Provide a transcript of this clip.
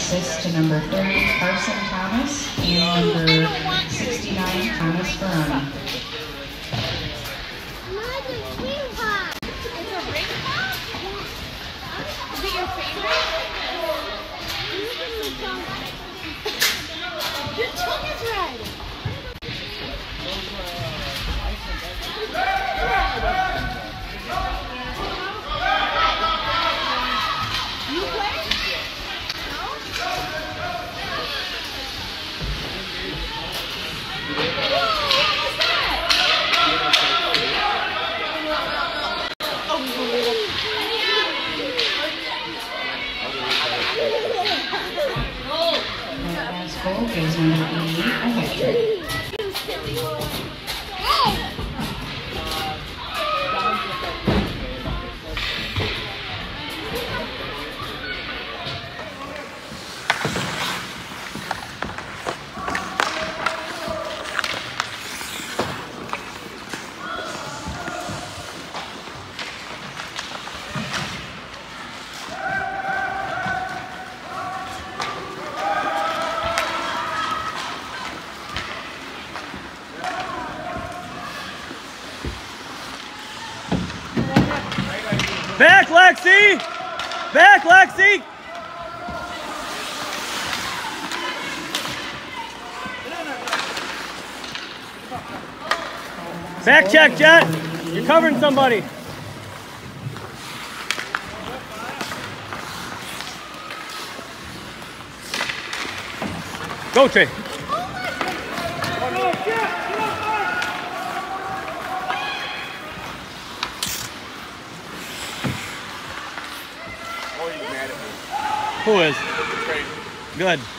assist to number 30, Carson Thomas, and number 69, Thomas Ferrani. Is it your favorite? Your tongue is red. You play? No? Whoa, what was that? Last goal is number 88, Electric. Back, Lexi! Back, Lexi! Back check, Jet! You're covering somebody. Go, Trey. Who is? Good.